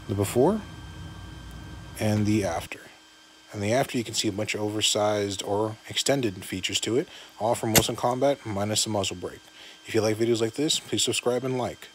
the before and the after. And the after, you can see a bunch of oversized or extended features to it, all from Wilson Combat minus the muzzle brake. If you like videos like this, please subscribe and like.